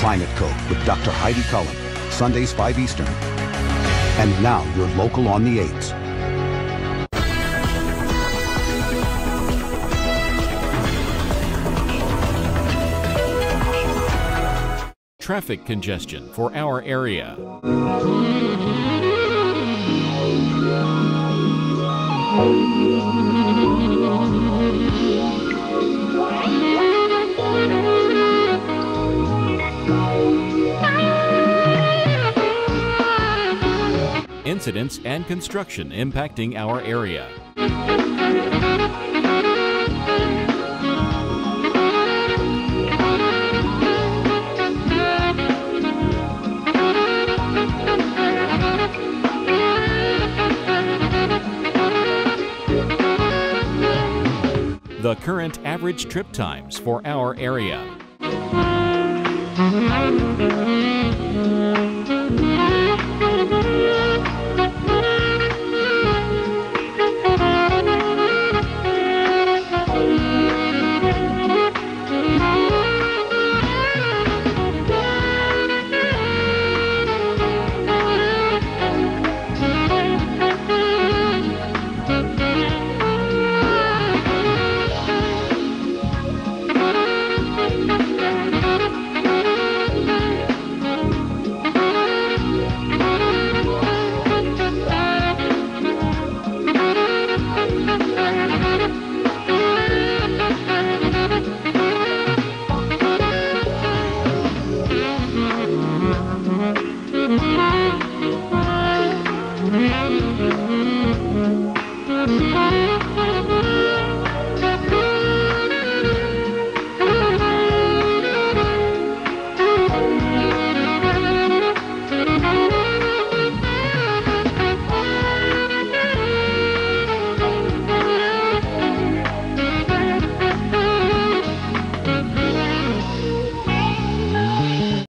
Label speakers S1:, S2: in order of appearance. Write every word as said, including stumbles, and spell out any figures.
S1: Climate Code with Doctor Heidi Cullen, Sundays five Eastern. And now your local on the eights.
S2: Traffic congestion for our area. Incidents and construction impacting our area. The current average trip times for our area.